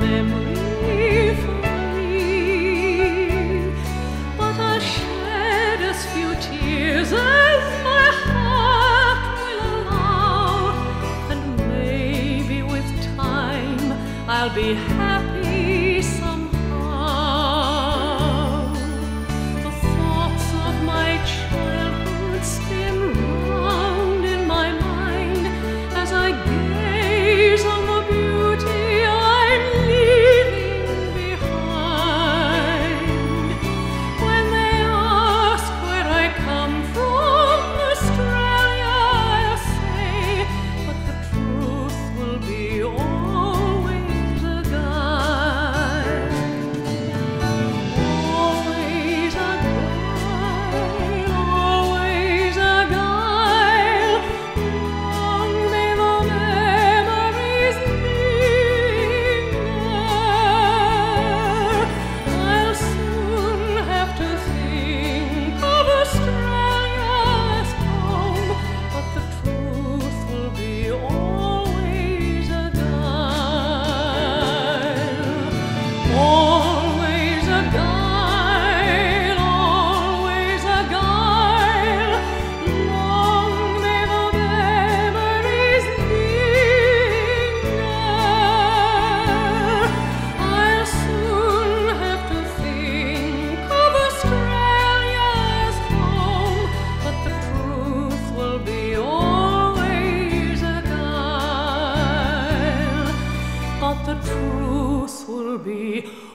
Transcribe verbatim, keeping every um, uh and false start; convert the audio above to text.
memory free. But I'll shed as few tears as my heart will allow, and maybe with time I'll be happy somehow. The thoughts of my childhood spin round in my mind as I gaze on the beauty I'm leaving behind. When they ask where I come from, Australia, I'll say, but the truth will be always a guide. Always a guide, always a guide. Long may the memories linger. I'll soon have to think of Australia as home, but the truth will be always a guide. Always a guide, always a guide. Long may the memories linger. I'll soon have to think of Australia as home, but the truth will be always a guide. But the truth will be